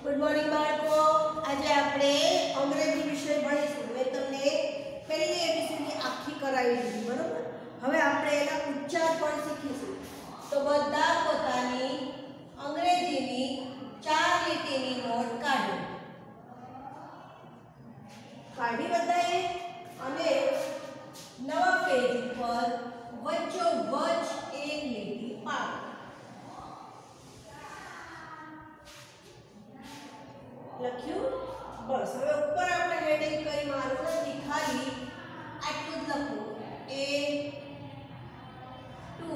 Good morning બાળકો, આજે આપણે અંગ્રેજી વિષય ભણીશું. મેં તમને પહેલી એબીસીડી આખી કરાવી દીધી, બરોબર? હવે આપણે એના ઉચ્ચાર પણ શીખીશું. તો બધા પોતાની અંગ્રેજીની 4 લીટીની નોટ કાઢી બધાએ અને નવા પેજ ઉપર વચ્ચોવચ એક લીટી પાડો. લખ્યું? બસ. હવે ઉપર આપણે હેડિંગ કરી મારવું નથી, ખાલી આટલું જ લખવું. A to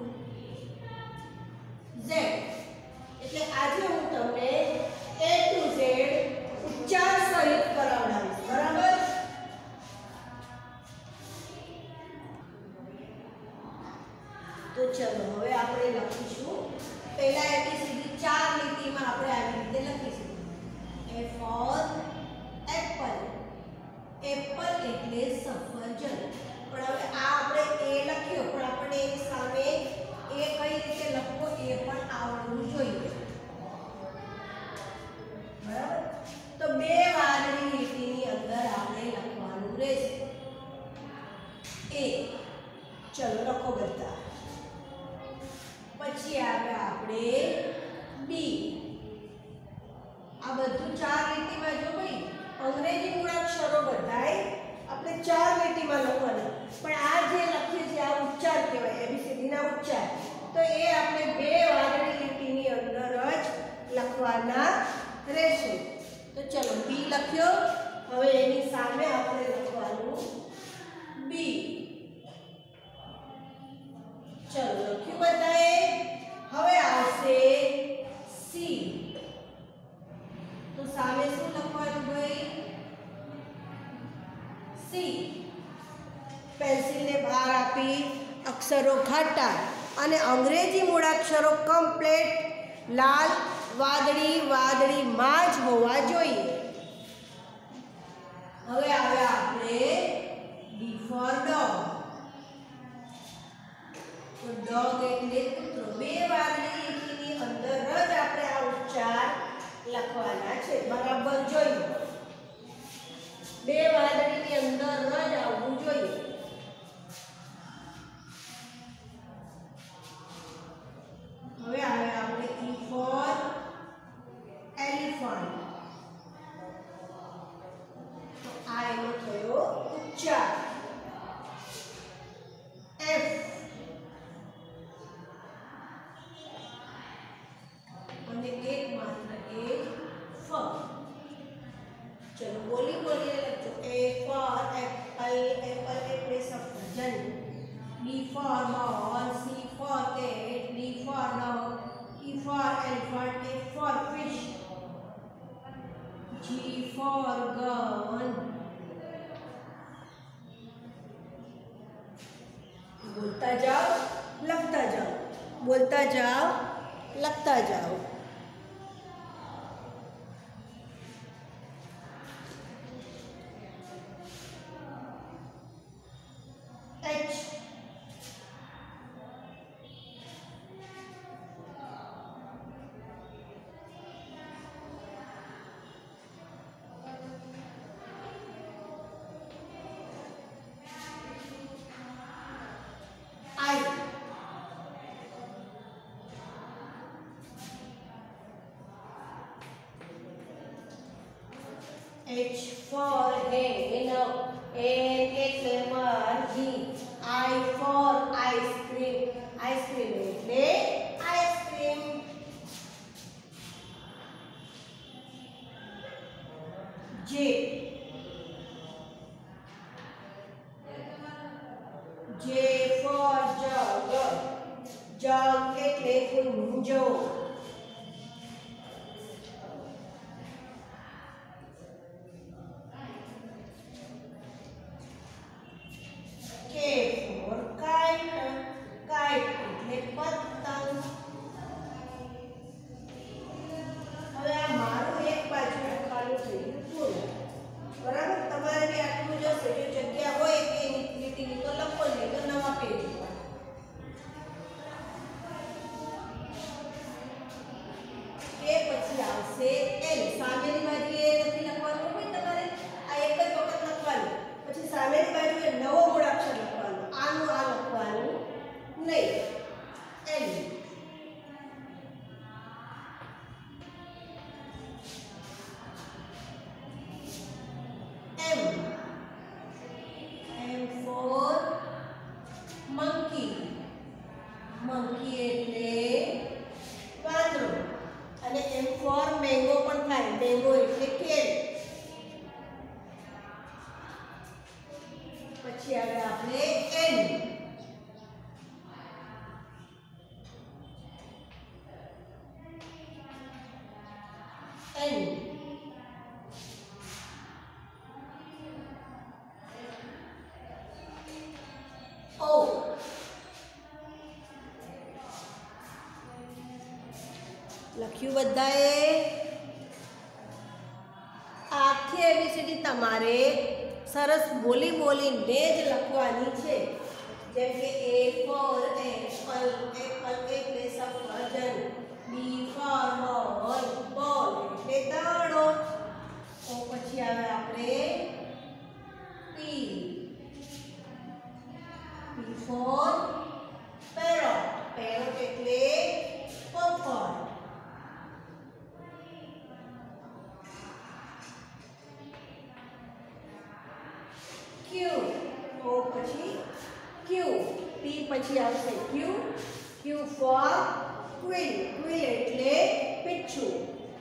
Z. એટલે આજે હું તમને A to Z ઉચ્ચાર સહિત કરાવડાવીશ, બરાબર? તો ચલો હવે આપણે લખીશું. પહેલા એબીસીડી 4 લીટીમાં આપણે આવી રીતે લખીશું. A for apple. એપલ એટલે સફરજન. પણ હવે આ આપણે એ લખ્યો, પણ આપણે એની સામે એ કઈ રીતે લખવો એ પણ આવડવું જોઈએ, બરાબર? તો બે વાદળી લીટીની અંદર આપણે લખવાનું રહેશે. એ ચલો લખો બધા. પછી આવે આપણે બી. આ બધું 4 લીટીમાં જો ભાઈ અંગ્રેજી મૂળાક્ષરો બધાય આપણે 4 લીટીમાં લખવાના. પણ આ જે લખ્યું છે આ ઉચ્ચાર કહેવાય, એબીસીડી ના ઉચ્ચાર. તો એ આપણે બે વાદળી લીટીની અંદર જ લખવાના રહેશે. તો ચલો બી લખ્યો. હવે એની સામે આપણે લખવાનું બી. ચલો લખ્યું બધાએ. હવે આવશે સી. તો સામે શું લખવાનું ભાઈ? સી. પેન્સિલને બહાર આપી અક્ષરો ઘાટા અને અંગ્રેજી મૂળાક્ષરો કમ્પ્લીટ લાલ વાદળીમાં જ હોવા જોઈએ. હવે આવે આપણે ડી ફોર ડોગ. તો ડોગ એટલે કૂતરો. બે વાદળી લીટીની અંદર જ આપણે આ ઉચ્ચાર લખવાના છે, બરાબર? જોઈએ બે વાદળીની અંદર જ આવવું જોઈએ. હવે આવે આપણે ઈ ફોર એલિફન્ટ. તો આ એનો થયો ઉચ્ચાર. એફ. અને એક માત્ર એક ફ. ચલો બોલીને લખજો. A for apple. એપલ એટલે સફરજન. B for ball. C for cat. D for dog. E for elephant. F for fish. G for gun. બોલતા જાઓ, લખતા જાઓ. બોલતા જાઓ, લખતા જાઓ. H for hen. N એટલે મરઘી. I for ice cream. Ice cream એટલે ice cream. J. J for jug. Jug એટલે કુંજો. બરાબર? તમારે બી આટલું જશે. જો જગ્યા હોય કે લીટીની તો લખો, નહીં તો નવા પેજ ઉપર. એલ. સામેની બાજુએ નથી લખવાનું હોય તમારે, આ એક જ વખત લખવાનું, પછી સામેની બાજુએ નવો મૂળાક્ષર લખવાનો, આનું આ લખવાનું નહીં. L. M. M for monkey. Monkey એટલે વાંદરો. અને M for mango પણ થાય. mango એટલે કેળ. પછી આગળ આપણે N. N. O. લખ્યું બધાએ? આખી એબીસીડી તમારે સરસ બોલી બોલીને જ લખવાની છે. જેમ કે A for apple, apple એટલે સફરજન. B for ball, ball એટલે દડો. તો પછી આવે આપણે P. P for parrot, parrot એટલે પોપટ. Q. તો પછી Q. P પછી આવશે Q. Q for quail, quail એટલે પીછું.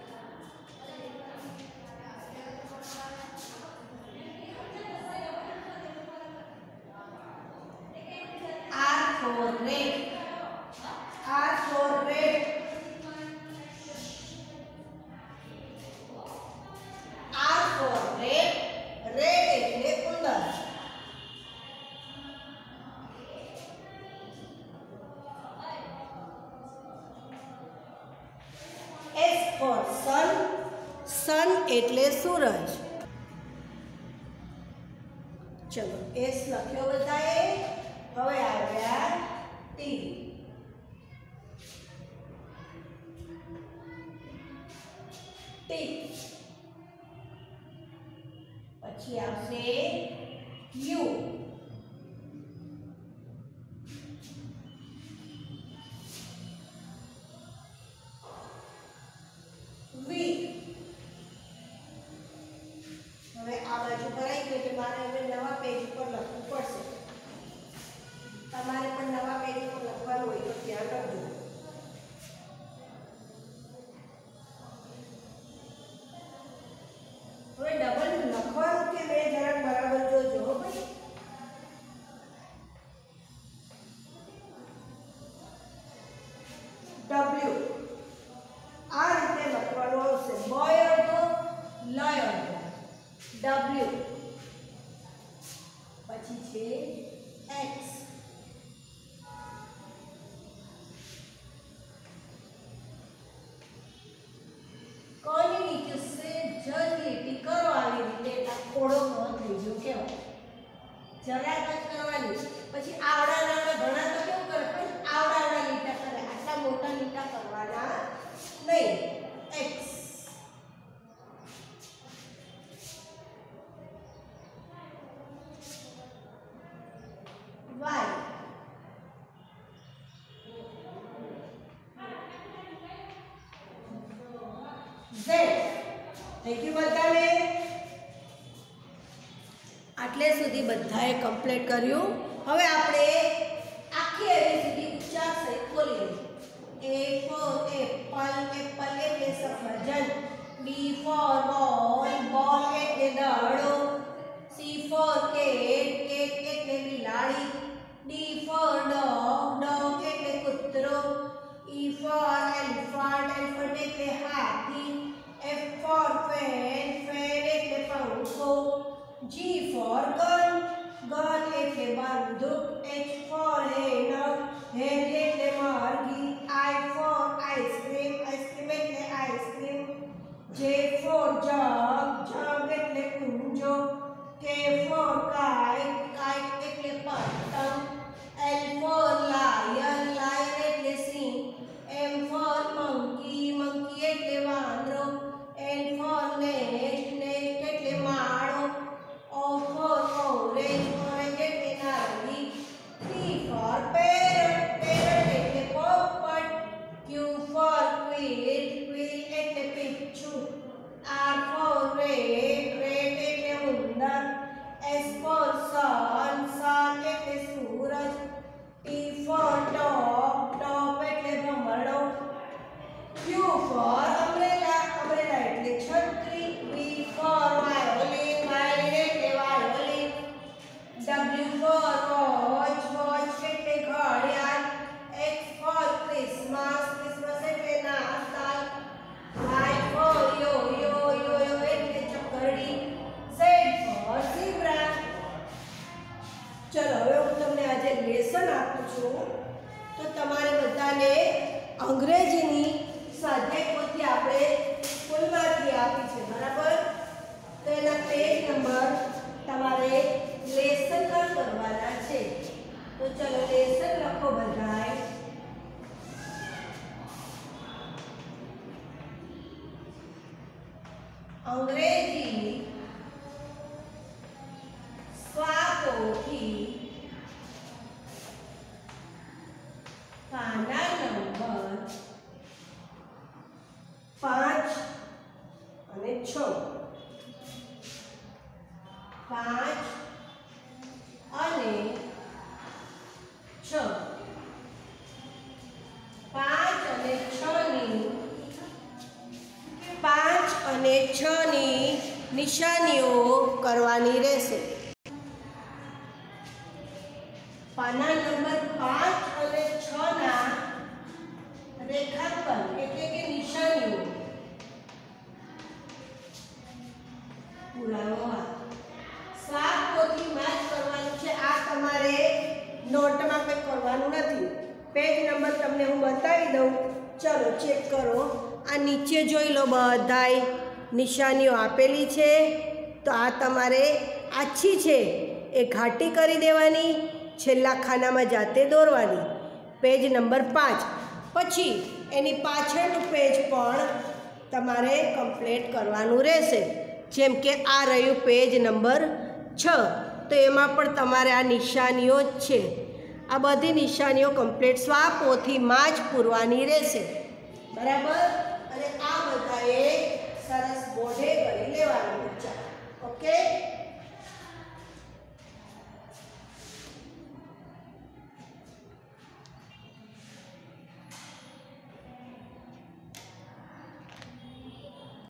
R for red, R for red. R for red, red એટલે ઉંદર. S for sun, sun એટલે સૂરજ. ચલો S લખ્યો બધાએ. હવે આવ્યા T. T. પછી આવશે U. V. હવે આ બાજુ ભરાઈ ગયું એટલે મારે હવે નવા પેજ ઉપર લખવું પડશે. તમારે પણ નવા પેજ ઉપર લખવાનું હોય તો ધ્યાન રાખજો. હવે ડબલ લખવાનું કે મેં જરાક બરાબર જોજો હો ભાઈ. W. આ રીતે લખવાનું આવશે. બોય અડધો, લય અડધો. W. પછી છે X. કોની નીચે સે જજ લીટી કરો આવી રીતે થોડો થઈ ગયો કેવો જરાક જ કરવાની. પછી આવડા નાના ઘણા તો કેવું કરે પણ આવડા આવડા લીટા કરે, આટલા મોટા લીટા કરવાના નહીં. X. Y. Z. Thank you બધાને. આટલે સુધી બધાએ કમ્પ્લીટ કર્યું. હવે આપણે આખી એબીસીડી ઉચ્ચાર સહિત બોલીએ. A for apple, apple એટલે સફરજન. B for ball, ball એટલે દડો. C for cat, cat એટલે બિલાડી. D for dog, dog એટલે કૂતરો. E for elephant, elephant એટલે હાથી. F for fan, fan એટલે પંખો. G for gun, gun એટલે બંદૂક. H for hen, hen એટલે મરઘી. I for ice cream, ice cream એટલે ice cream. J for jug, jug એટલે કુંજો. K for kite, kite એટલે પતંગ. L for lion, lion એટલે સિંહ. M for monkey, monkey એટલે વાંદરો. N Q for umbrella, umbrella એટલે છત્રી. V for violin, violin એટલે violin. W for watch, watch એટલે ઘડિયાળ. X for Christmas, Christmas એટલે નાતાલ. Y for yo, yo, yo, yo એટલે ચકરડી. Z for zebra. ચલો હવે હું તમને આજે લેસન આપું છું તો તમારે બધાને અંગ્રેજીની સ્વાધ્યાય પોથી આપણે સ્કૂલમાંથી આપી છે બરાબર તો એના પેજ નંબર તમારે લેસનના કરવાના છે તો ચલો લેસન લખો બધાય અંગ્રેજી સ્વાપોથી પાના નંબર 5 અને 6 5 અને 6 5 અને 6 ની નિશાનીઓ કરવાની રહેશે પાના નંબર 5 અને 6 ના રેખાંકન એટલે કે નિશાનીઓ પુરાવા સાત પોથી મેચ કરવાનું છે આ તમારે નોટમાં કંઈ કરવાનું નથી પેજ નંબર તમને હું બતાવી દઉં ચલો ચેક કરો આ નીચે જોઈ લો બધાય નિશાનીઓ આપેલી છે તો આ તમારે આછી છે એ ઘાટી કરી દેવાની છેલ્લા ખાનામાં જાતે દોરવાની પેજ નંબર 5 પછી એની પાછળનું પેજ પણ તમારે કમ્પ્લીટ કરવાનું રહેશે જેમ કે આ રહ્યું પેજ નંબર 6 તો એમાં પણ તમારે આ નિશાનીઓ જ છે આ બધી નિશાનીઓ કમ્પ્લીટ સ્વાપોથીમાં જ પૂરવાની રહેશે બરાબર અને આ બધાએ સરસ બોર્ડે કરી લેવાનું ઓકે